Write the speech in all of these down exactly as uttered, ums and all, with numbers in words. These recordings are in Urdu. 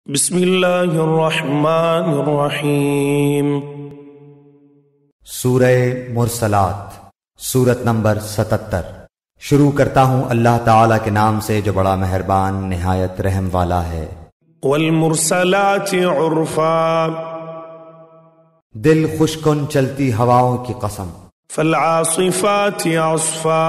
بسم اللہ الرحمن الرحیم۔ سورہ مرسلات، سورت نمبر ستتر۔ شروع کرتا ہوں اللہ تعالیٰ کے نام سے جو بڑا مہربان نہایت رحم والا ہے۔ والمرسلات عرفا، دل خوش کن چلتی ہواؤں کی قسم۔ فالعاصفات عصفا،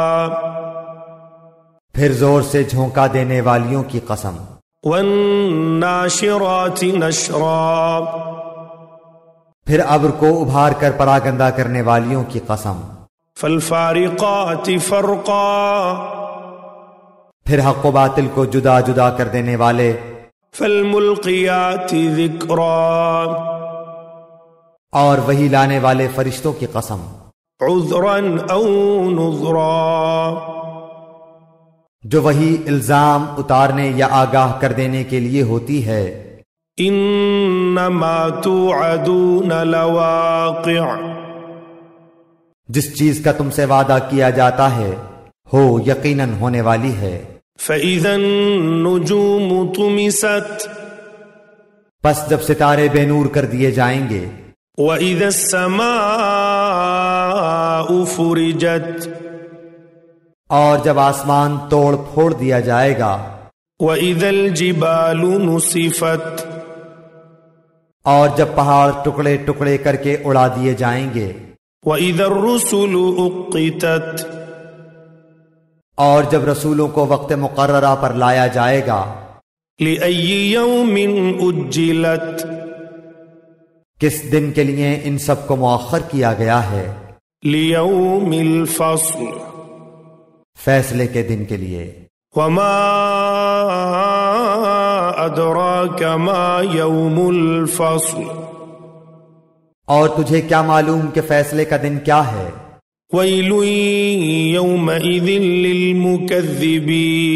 پھر زور سے جھونکا دینے والیوں کی قسم۔ والناشرات نشرا، پھر ابر کو ابھار کر پراگندہ کرنے والیوں کی قسم۔ فالفارقات فرقا، پھر حق و باطل کو جدا جدا کر دینے والے۔ فالملقیات ذکرا، اور وہی لانے والے فرشتوں کی قسم۔ عذرا او نذرا، جو وہی الزام اتارنے یا آگاہ کر دینے کے لیے ہوتی ہے۔ انما توعدون لواقع، جس چیز کا تم سے وعدہ کیا جاتا ہے ہو یقیناً ہونے والی ہے۔ فإذا النجوم طمست، پس جب ستارے بے نور کر دیے جائیں گے۔ وإذا السماء فرجت، اور جب آسمان توڑ پھوڑ دیا جائے گا۔ وإذا الجبال نصفت، اور جب پہاڑ ٹکڑے ٹکڑے کر کے اڑا دیے جائیں گے۔ وإذا الرسل أقتت، اور جب رسولوں کو وقت مقررہ پر لایا جائے گا۔ لأي يوم أجلت، کس دن کے لیے ان سب کو مؤخر کیا گیا ہے؟ ليوم الفصل، فیصلے کے دن کے لیے۔ وما أدراك ما يوم الفصل، اور تجھے کیا معلوم کہ فیصلے کا دن کیا ہے؟ ويل يومئذ للمكذبين،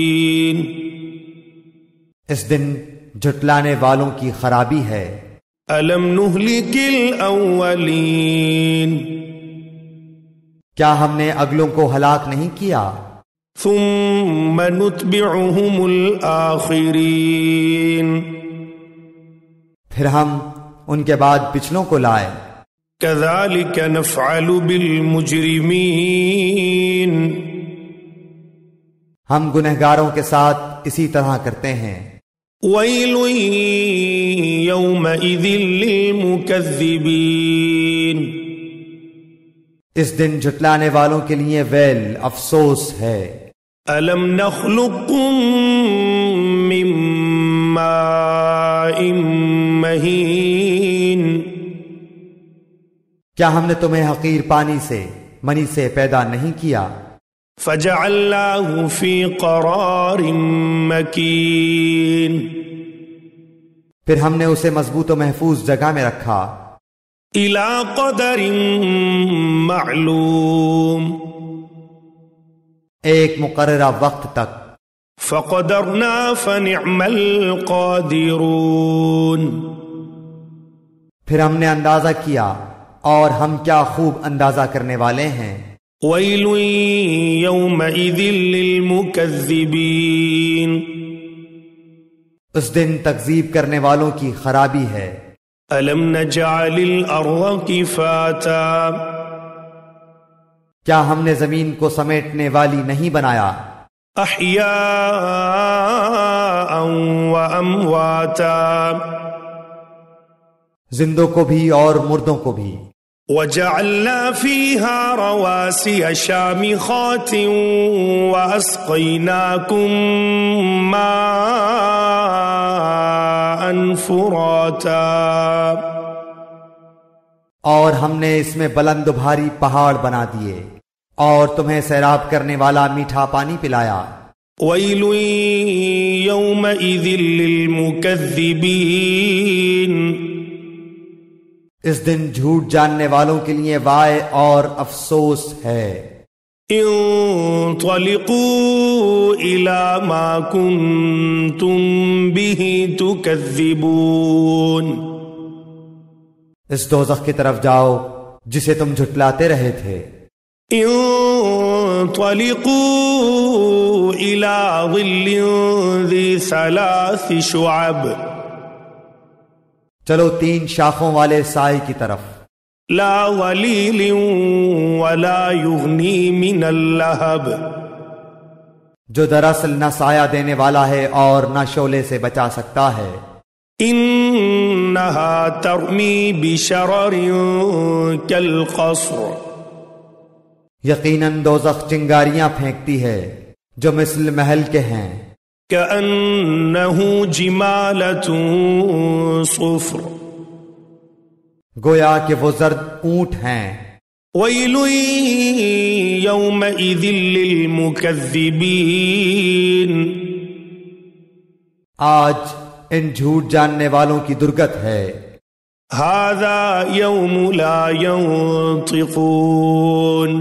اس دن جھٹلانے والوں کی خرابی ہے۔ ألم نهلك الأولين، کیا ہم نے اگلوں کو ہلاک نہیں کیا؟ ثم نتبعهم الآخرين، پھر ہم ان کے بعد پچھلوں کو لائے۔ كذلك نفعل بالمجرمين، ہم گنہگاروں کے ساتھ اسی طرح کرتے ہیں۔ ويل يومئذ للمكذبين، اس دن جھٹلانے والوں کے لیے ویل، افسوس ہے۔ ألم نخلقكم من ماء مهين، کیا ہم نے تمہیں حقیر پانی سے، منی سے پیدا نہیں کیا؟ فجعلناه في قرار مكين، پھر ہم نے اسے مضبوط و محفوظ جگہ میں رکھا۔ إلى قدر معلوم، ایک مقررہ وقت تک۔ فقدرنا فنعم القادرون، پھر ہم نے اندازہ کیا اور ہم کیا خوب اندازہ کرنے والے ہیں۔ ويل يومئذ للمكذبين، اس دن تکذیب کرنے والوں کی خرابی ہے۔ ألم نجعل الأرض كفاتا، کیا ہم نے زمین کو سمیٹنے والی نہیں بنایا؟ أحياء وأمواتا، زندوں کو بھی اور مردوں کو بھی۔ وجعلنا فيها رواسي شامخات وأسقيناكم ماء فراتا، اور ہم نے اس میں بلند و بھاری پہاڑ بنا دیے اور تمہیں سیراب کرنے والا میٹھا پانی پلایا۔ ويل يومئذ للمكذبين، اس دن جھوٹ جاننے والوں کے لیے وائے اور افسوس ہے۔ انطلقوا إلى ما كنتم به تكذبون، اس دوزخ کی طرف جاؤ جسے تم جھٹلاتے رہے تھے۔ انطلقوا إلى ظل ذي ثلاث شعب، چلو تین شاخوں والے سائے کی طرف، لا ظلیل ولا یغنی من اللہب، جو دراصل نہ سایہ دینے والا ہے اور نہ شعلے سے بچا سکتا ہے۔ انہا ترمی بشرر کالقصر، یقیناً دوزخ چنگاریاں پھینکتی ہے جو مثل محل کے ہیں، کأنہ جمالۃ صفر، گویا کہ وہ زرد اونٹ ہیں۔ ویل یومئذ للمکذبین، آج ان جھوٹ جاننے والوں کی درگت ہے۔ ھذا یوم لا ینطقون،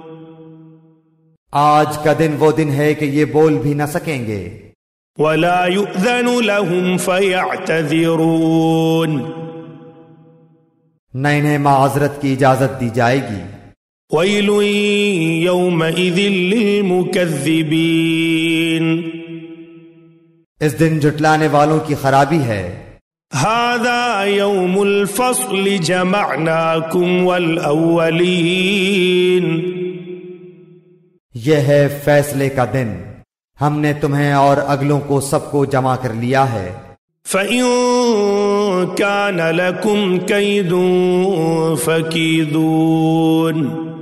آج کا دن وہ دن ہے کہ یہ بول بھی نہ سکیں گے۔ ولا یؤذن لهم فیعتذرون، نہ انہیں معذرت کی اجازت دی جائے گی۔ ویل یومئذ للمکذبین، اس دن جھٹلانے والوں کی خرابی ہے۔ ھذا یوم الفصل جمعناکم والاولین، یہ ہے فیصلے کا دن، ہم نے تمہیں اور اگلوں کو سب کو جمع کر لیا ہے۔ فَإِن كَانَ لَكُمْ كَيْدٌ فَكِيدُونِ،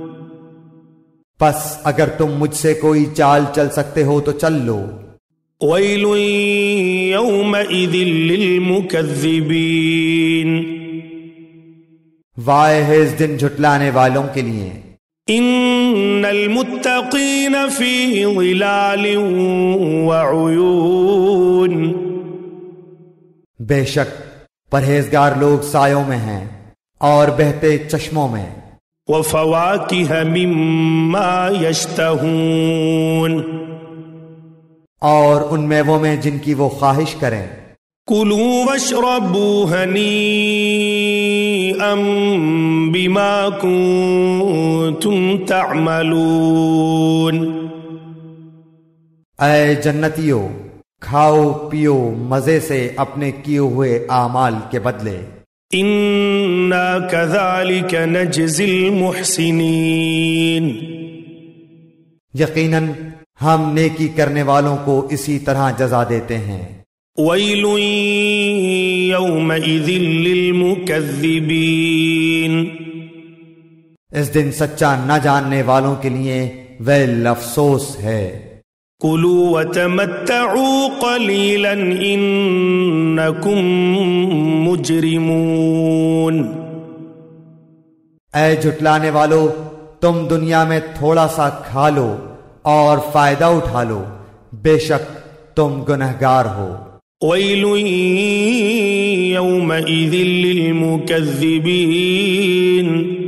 پس اگر تم مجھ سے کوئی چال چل سکتے ہو تو چل لو۔ وَيْلٌ يَوْمَئِذٍ لِّلْمُكَذِّبِينَ، وائے ہے اس دن جھٹلانے والوں کے لیے۔ ان المتقین فی ظلال وعیون، بے شک پرہیزگار لوگ سایوں میں ہیں اور بہتے چشموں میں۔ وفواکہ مما یشتہون، اور ان میووں میں جن کی وہ خواہش کریں۔ کلوا واشربوا ہنیئا بما کنتم تعملون، اے جنتیو، کھاؤ پیو مزے سے اپنے کیے ہوئے اعمال کے بدلے۔ انا کذالک نجزی المحسنین، یقیناً ہم نیکی کرنے والوں کو اسی طرح جزا دیتے ہیں۔ ویل یومئذ للمکذبین، اس دن سچا نہ جاننے والوں کے لیے ویل افسوس ہے۔ کلوا وتمتعوا قلیلا انکم مجرمون، اے جھٹلانے والو، تم دنیا میں تھوڑا سا کھا لو اور فائدہ اٹھا لو، بے شک تم گنہگار ہو۔ ویل یومئذ للمکذبین،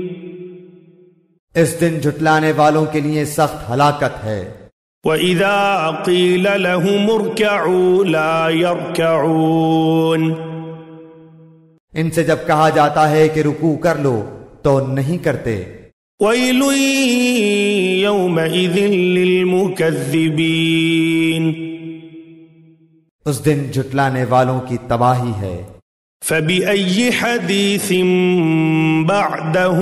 اس دن جھٹلانے والوں کے لیے سخت ہلاکت ہے۔ وَإِذَا قِيلَ لَهُمُ ارْكَعُوا لَا يَرْكَعُونَ، ان سے جب کہا جاتا ہے کہ رکوع کر لو تو نہیں کرتے۔ وَيْلٌ يَوْمَئِذٍ لِّلْمُكَذِّبِينَ، اس دن جھٹلانے والوں کی تباہی ہے۔ فَبِأَيِّ حَدِيثٍ بَعْدَهُ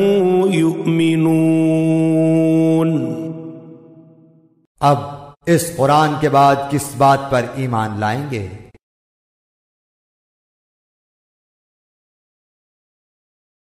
يُؤْمِنُونَ، اب اس قرآن کے بعد کس بات پر ایمان لائیں گے؟